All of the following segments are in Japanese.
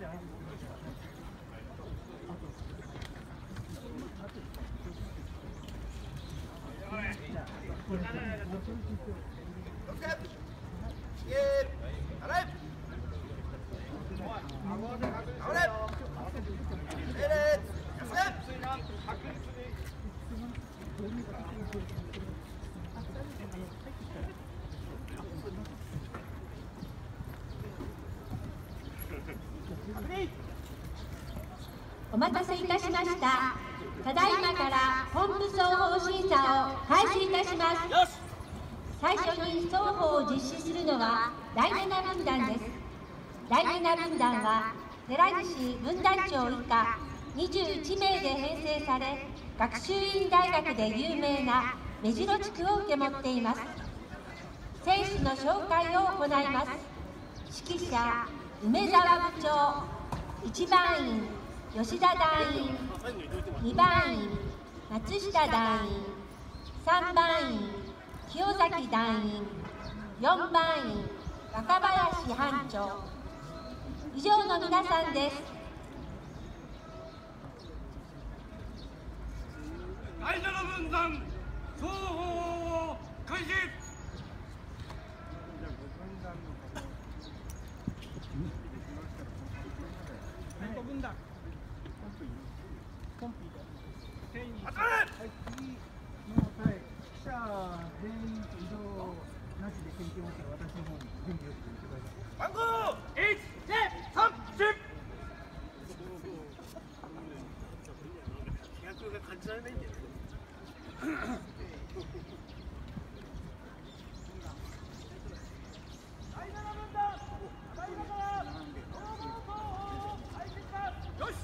お待たせいたしました。ただいまから本部双方審査を開始いたします。最初に双方を実施するのは第7分団です。第7分団は寺西分団長以下21名で編成され、学習院大学で有名な目白地区を受け持っています。選手の紹介を行います。指揮者梅沢部長、1番員吉田団員、2番員松下団員、3番員清崎団員、4番員若林班長、以上の皆さんです。 第7分団双方を開始。分団コンピーで全員集まれ。次の際、記者全員移動なしで研究をして私の方に準備をしてください。番号1、2、3、4。気迫が感じられないんだよね。第7分団、ただいまから総合を開始します。よし。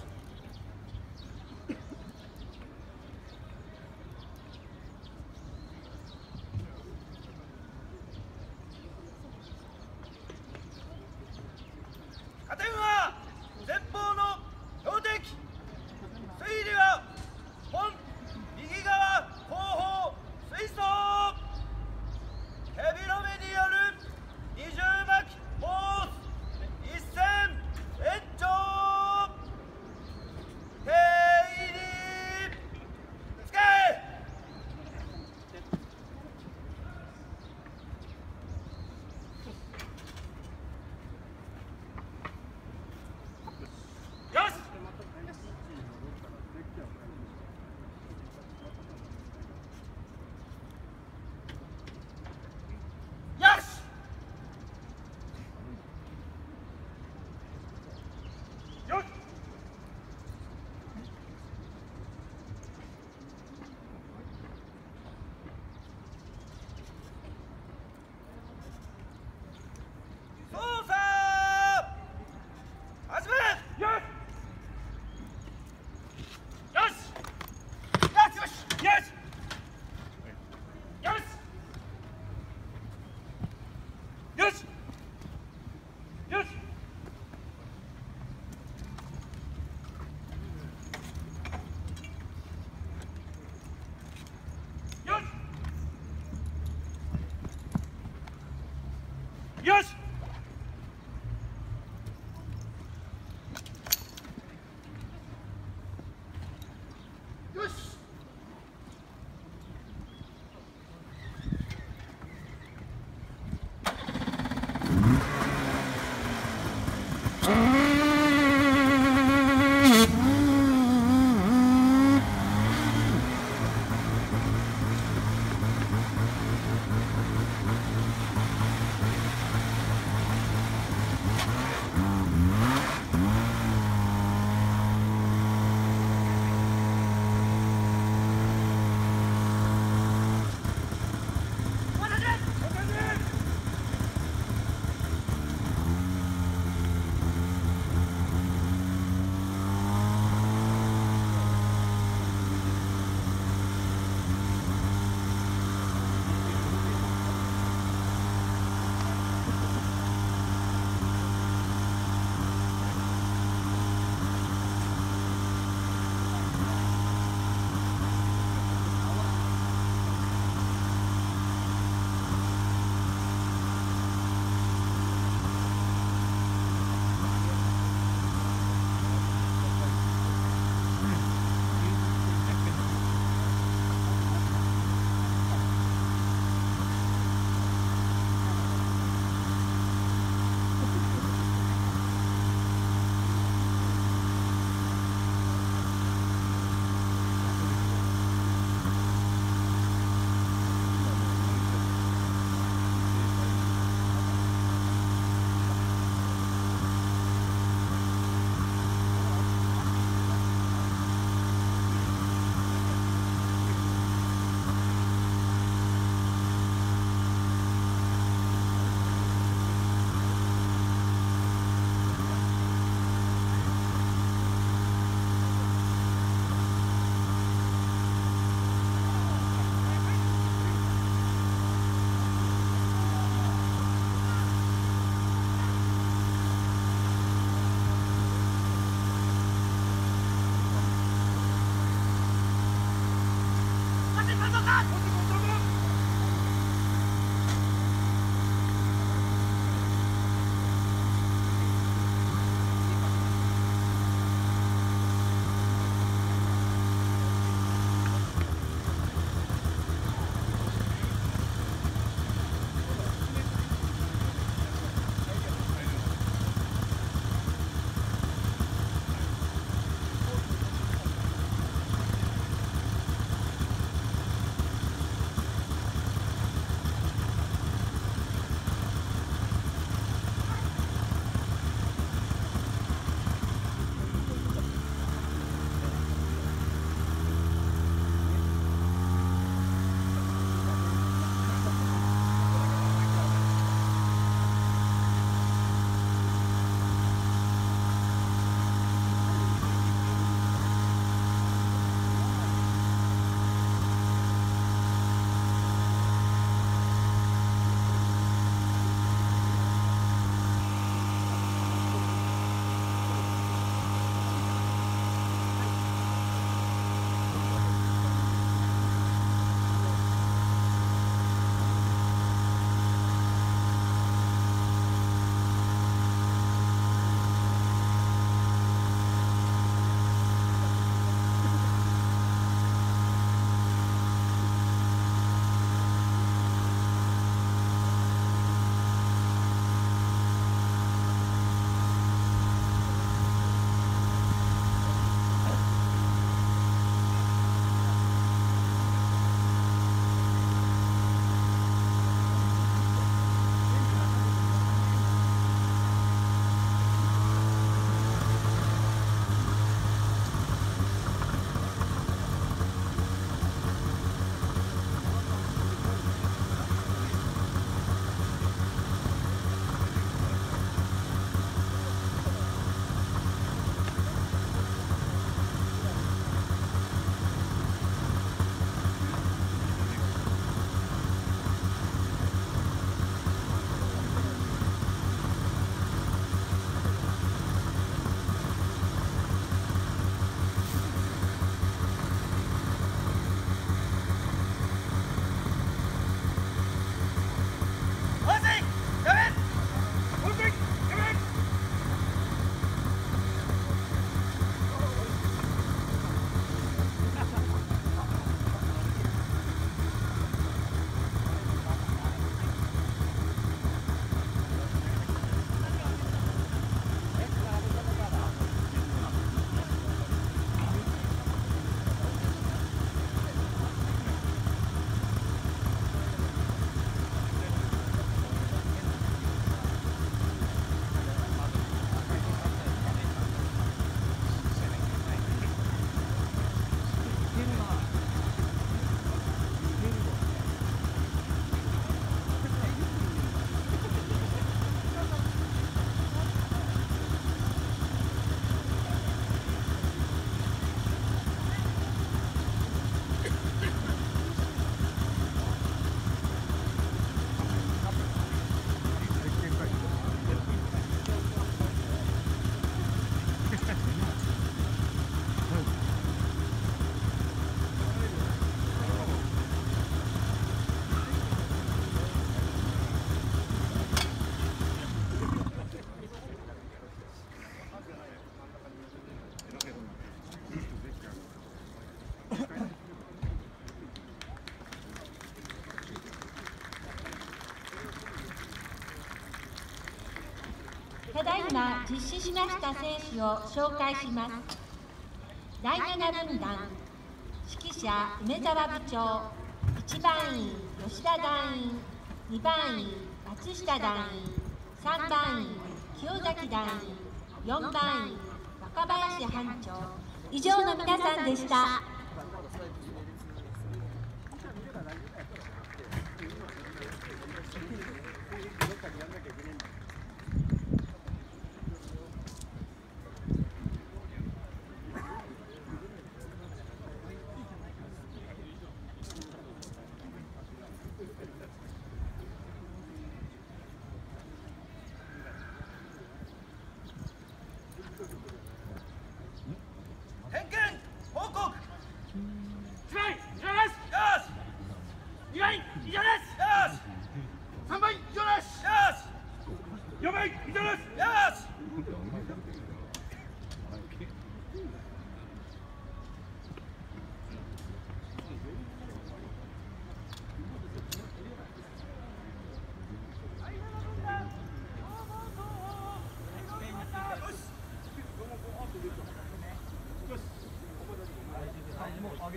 ただいま実施しました選手を紹介します。第7分団指揮者梅沢部長、1番員吉田団員、2番員松下団員、3番員清崎団員、4番員若林班長、以上の皆さんでした。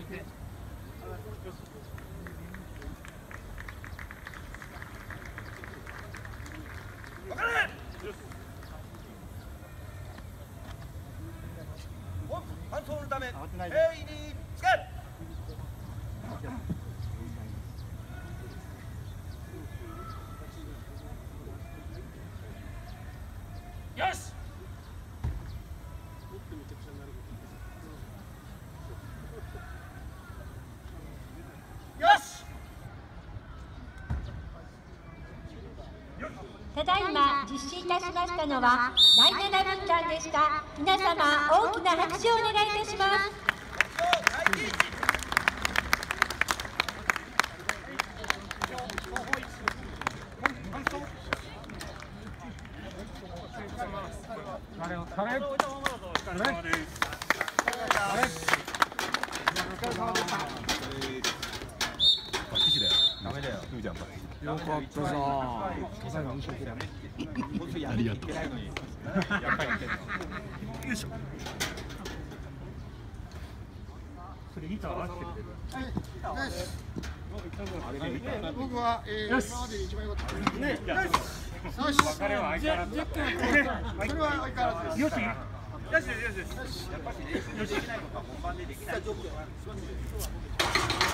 반송을 다음에 회의니 시간. よし。 ただいま実施いたしましたのは第7分間でした。皆様大きな拍手をお願いいたします。 ダメだよ。いいじゃん。 よかったさ。ありがとう。 よいしょ。 それ板合わせてくれる。 僕は今までで一番良かったですね。よし。 別れは相変わらず。 それは相変わらずです。 よし。 よしよしよし。やっぱり練習できないことは本番でできない。